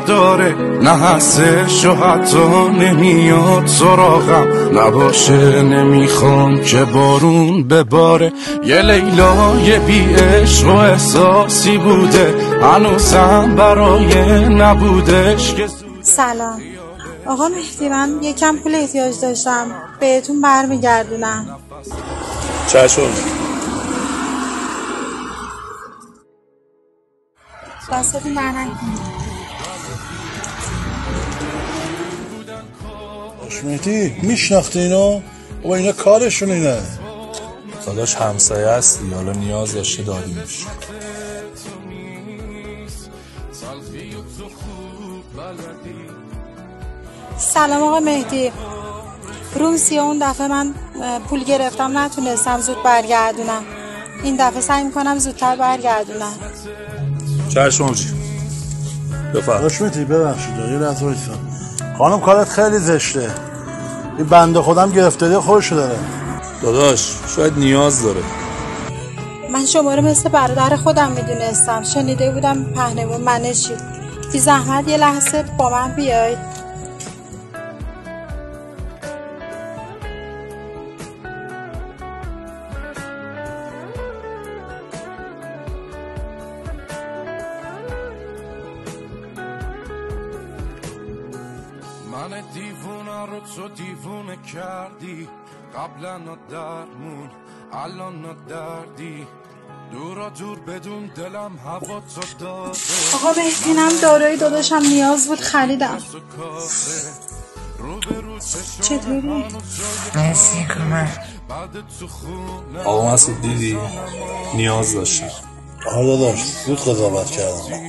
داره، نه هستش و حتی نمیاد سراغم، نباشه نمیخوام که بارون بباره. یه لیلای بی عشق و احساسی بوده، هنوزم برای نبودش که. سلام آقا مهدی، من یکم پول احتیاج داشتم، بهتون برمیگردونم. چشم. دستتون در نکنید. مهدی میشناختی اینو؟ با اینا کارشون اینه. داداش همسایه هستی، حالا نیاز داشته دادیمش. سلام آقا مهدی، رومسیه اون دفعه من پول گرفتم نتونستم زود برگردونم، این دفعه سعی میکنم زودتر برگردونم. چشم آجی بفرم. مهدی ببخشید یه لحظه وایسا. خانم کارت خیلی زشته، این بنده خودم گرفتاری خودشو داره. داداش شاید نیاز داره. من شما رو مثل برادر خودم میدونستم، شنیده بودم پهنمون منشید، بی زحمت یه لحظه با من بیاید. من دیوونه رو تو دیوونه کردی، قبلا درمون الان دردی، دورا دور بدون دلم هوا تو داده. آقا بهتینم دارایی داداشم نیاز بود خریدم. چطوری؟ مرسی کمر. آقا مسعود دیدی؟ نیاز داشتم. حالا داشت زود قضاوت کردم.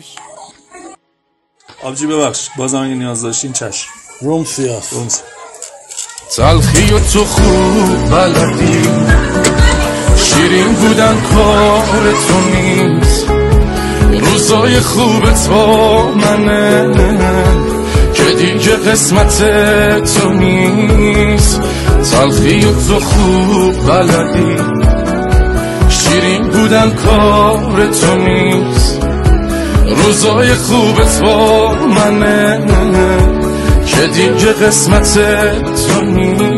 آبجی ببخش، بازم اگه نیاز داشتین چشم. روم سیاست. تلخی و تو خوب بلدی، شیرین بودن کار تو نیست، روزای خوبت با منه که دیگه قسمت تو نیست. تلخی و تو خوب بلدی، شیرین بودن کار تو نیست، روزای خوبت با منه که دیگه قسمت تو نیست.